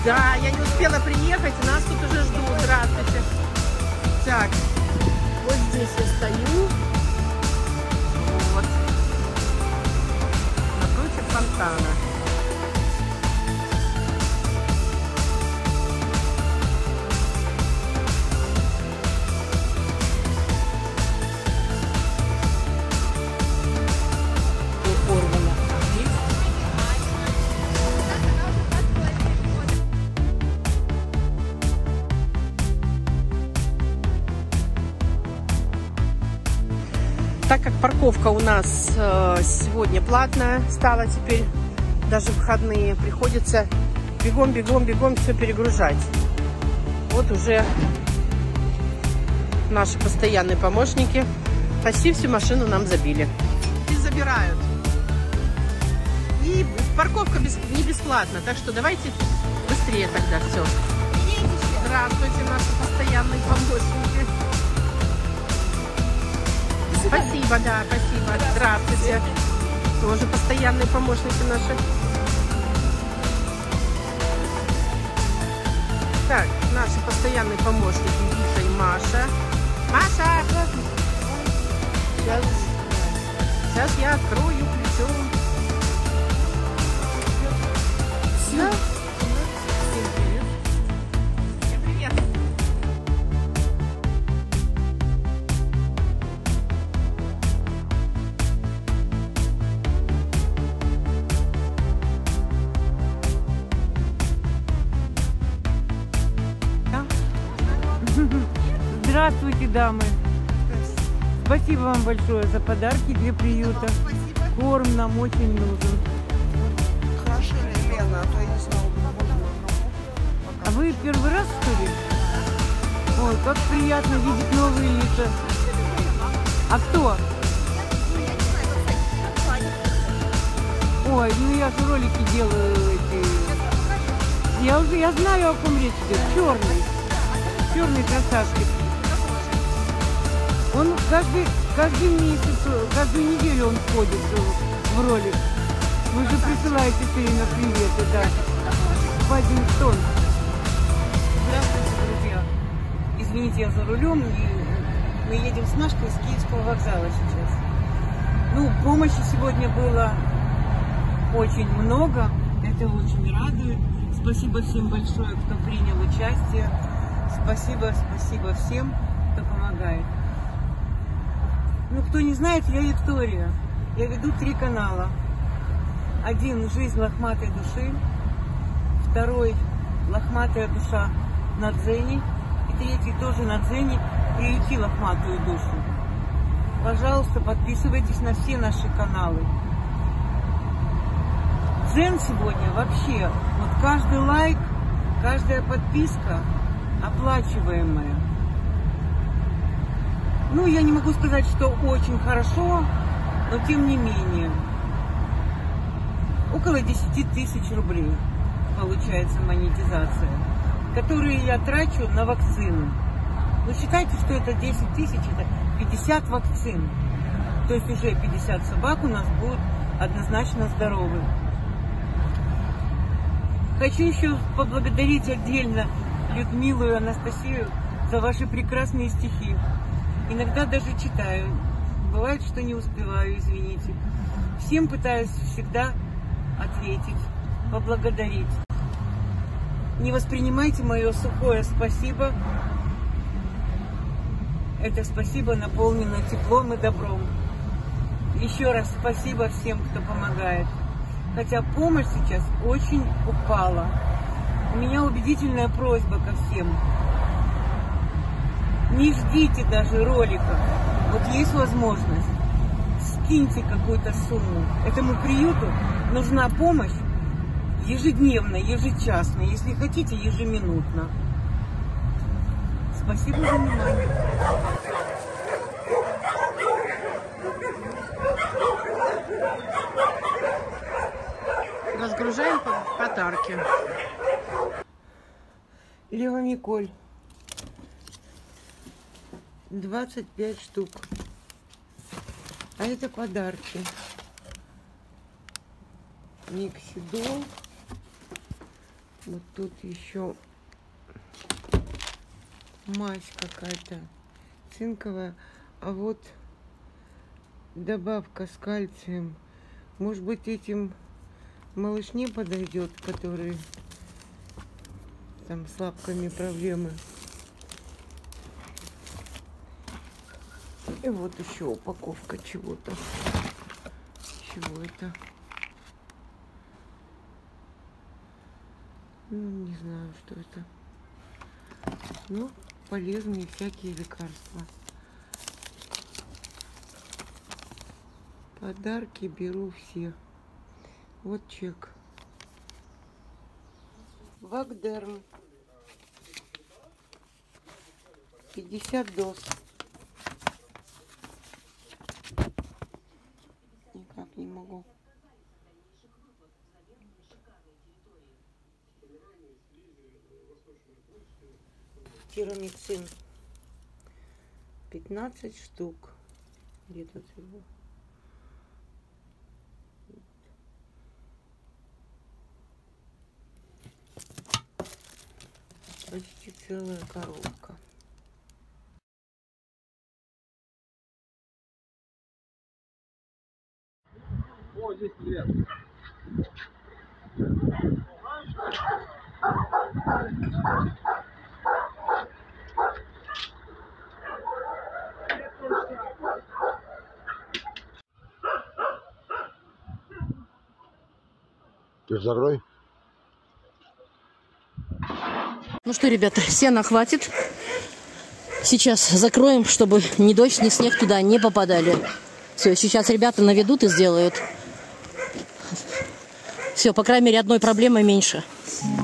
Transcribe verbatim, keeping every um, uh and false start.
Да, я не успела приехать, нас тут уже ждут. Здравствуйте. Так, вот здесь я стою. Вот. Напротив фонтана. Так как парковка у нас э, сегодня платная стала теперь, даже выходные, приходится бегом, бегом, бегом все перегружать. Вот уже наши постоянные помощники почти всю машину нам забили. И забирают. И парковка без, не бесплатна, так что давайте быстрее тогда все. Здравствуйте, наши постоянные помощники. Спасибо, да, спасибо. Здравствуйте. Тоже постоянные помощники наши. Так, наши постоянные помощники Вита и Маша. Маша! Сейчас, сейчас я открою плечо. Все. Здравствуйте, дамы. Спасибо вам большое за подарки для приюта. Корм нам очень нужен. Хорошо, Лена, а то я не знала. А вы первый раз, что ли? Ой, как приятно видеть новые лица. А кто? Ой, ну я же ролики делаю эти. Я уже я знаю, о ком речь идет. Черный. Черный красавчик. Он каждый, каждый месяц, каждую неделю он входит в ролик. Вы же присылаете все время приветы, да. Паддингтон. Здравствуйте, друзья. Извините, я за рулем, и мы едем с Машкой с Киевского вокзала сейчас. Ну, помощи сегодня было очень много. Это очень радует. Спасибо всем большое, кто принял участие. Спасибо, спасибо всем, кто помогает. Ну, кто не знает, я Виктория. Я веду три канала. Один — «Жизнь лохматой души». Второй — «Лохматая душа на дзене». И третий тоже на дзене «Приюти лохматую душу». Пожалуйста, подписывайтесь на все наши каналы. Дзен сегодня вообще, вот каждый лайк, каждая подписка оплачиваемая. Ну, я не могу сказать, что очень хорошо, но тем не менее. Около десяти тысяч рублей получается монетизация, которые я трачу на вакцину. Вы считайте, что это десять тысяч, это пятьдесят вакцин. То есть уже пятьдесят собак у нас будут однозначно здоровы. Хочу еще поблагодарить отдельно Людмилу и Анастасию за ваши прекрасные стихи. Иногда даже читаю. Бывает, что не успеваю, извините. Всем пытаюсь всегда ответить, поблагодарить. Не воспринимайте мое сухое спасибо. Это спасибо наполнено теплом и добром. Еще раз спасибо всем, кто помогает. Хотя помощь сейчас очень упала. У меня убедительная просьба ко всем. Не ждите даже роликов. Вот есть возможность, скиньте какую-то сумму. Этому приюту нужна помощь ежедневно, ежечасно, если хотите, ежеминутно. Спасибо за внимание. Разгружаем подарки. Лева Миколь. двадцать пять штук. А это подарки. Миксидол. Вот тут еще мазь какая-то цинковая. А вот добавка с кальцием. Может быть, этим малышне подойдет, который там с лапками проблемы. И вот еще упаковка чего-то. Чего это? Ну, не знаю, что это. Ну, полезные всякие лекарства. Подарки беру все. Вот чек. Вагдерм. пятьдесят доз. Никак не могу. Тирамицин. пятнадцать штук. Где тут его? Почти целая коробка. О, здесь привет. Ты закрой. Ну что, ребята, сена хватит. Сейчас закроем, чтобы ни дождь, ни снег туда не попадали. Все, сейчас ребята наведут и сделают. Все, по крайней мере, одной проблемой меньше.